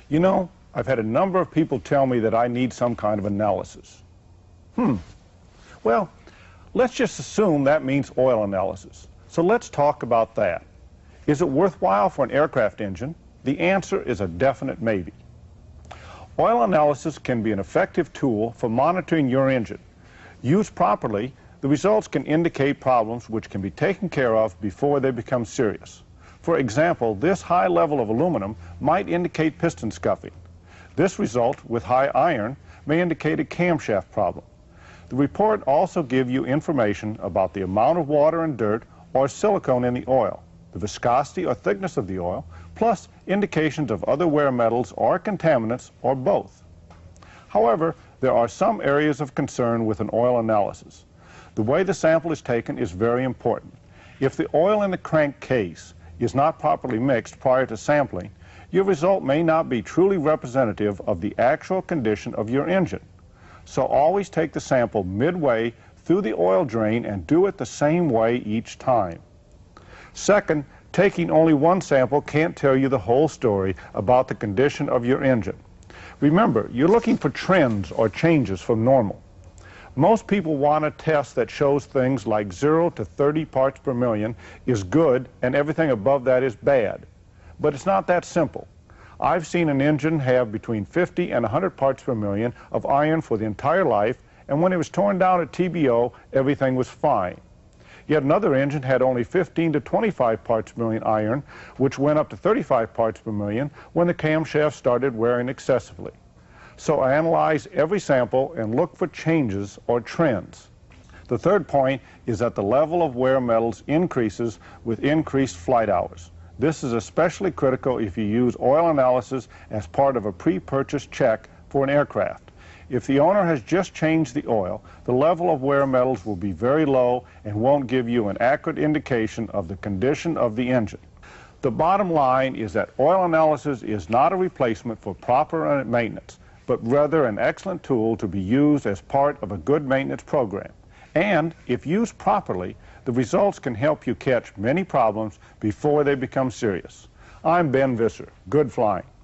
You know, I've had a number of people tell me that I need some kind of analysis. Well, let's just assume that means oil analysis. So let's talk about that. Is it worthwhile for an aircraft engine? The answer is a definite maybe. Oil analysis can be an effective tool for monitoring your engine. Used properly, the results can indicate problems which can be taken care of before they become serious. For example, this high level of aluminum might indicate piston scuffing. This result with high iron may indicate a camshaft problem. The report also gives you information about the amount of water and dirt or silicone in the oil, the viscosity or thickness of the oil, plus indications of other wear metals or contaminants or both. However, there are some areas of concern with an oil analysis. The way the sample is taken is very important. If the oil in the crankcase is not properly mixed prior to sampling, your result may not be truly representative of the actual condition of your engine. So always take the sample midway through the oil drain and do it the same way each time. Second, taking only one sample can't tell you the whole story about the condition of your engine. Remember, you're looking for trends or changes from normal. Most people want a test that shows things like 0 to 30 parts per million is good and everything above that is bad. But it's not that simple. I've seen an engine have between 50 and 100 parts per million of iron for the entire life, and when it was torn down at TBO, everything was fine. Yet another engine had only 15 to 25 parts per million iron, which went up to 35 parts per million when the camshaft started wearing excessively. So analyze every sample and look for changes or trends. The third point is that the level of wear metals increases with increased flight hours. This is especially critical if you use oil analysis as part of a pre-purchase check for an aircraft. If the owner has just changed the oil, the level of wear metals will be very low and won't give you an accurate indication of the condition of the engine. The bottom line is that oil analysis is not a replacement for proper maintenance, but rather an excellent tool to be used as part of a good maintenance program. And if used properly, the results can help you catch many problems before they become serious. I'm Ben Visser. Good flying.